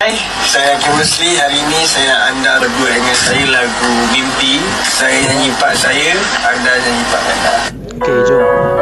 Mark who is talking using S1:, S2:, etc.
S1: Hai, saya Chemistry. Hari ini saya anda berdua dengan saya lagu Mimpi. Saya nyanyi part saya, anda nyanyi part anda.
S2: Okey, jom.